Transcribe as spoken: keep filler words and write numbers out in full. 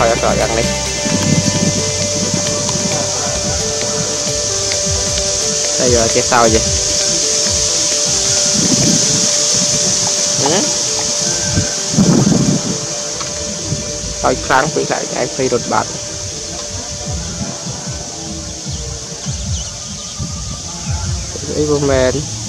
hỏi rõ ràng này đây giờ cái sao vậy coi kháng với lại cái phi đột bạc ấy vô men